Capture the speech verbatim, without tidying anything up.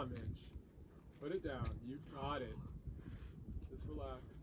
on, Mitch. Put it down. You got it. Just relax.